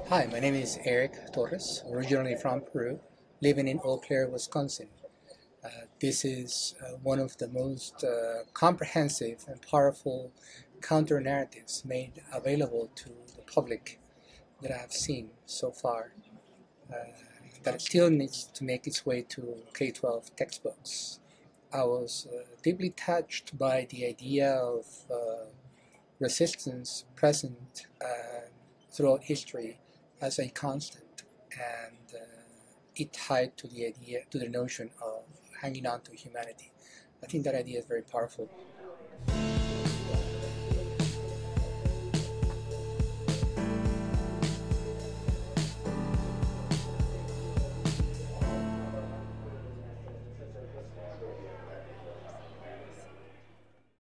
Hi, my name is Eric Torres, originally from Peru, living in Eau Claire, Wisconsin. This is one of the most comprehensive and powerful counter narratives made available to the public that I have seen so far, that still needs to make its way to K 12 textbooks. I was deeply touched by the idea of resistance present throughout history as a constant, and it tied to the notion of hanging on to humanity. I think that idea is very powerful.